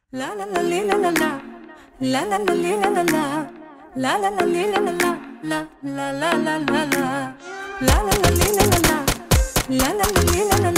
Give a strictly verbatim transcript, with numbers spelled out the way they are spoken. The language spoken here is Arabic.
لا لا لا لي لا لا لا لا لا لا لي لا لا لا لا لا لا لي لا لا لا لا لا لا لا لا لا لا لا لي لا لا لا لا لا لا لي لا لا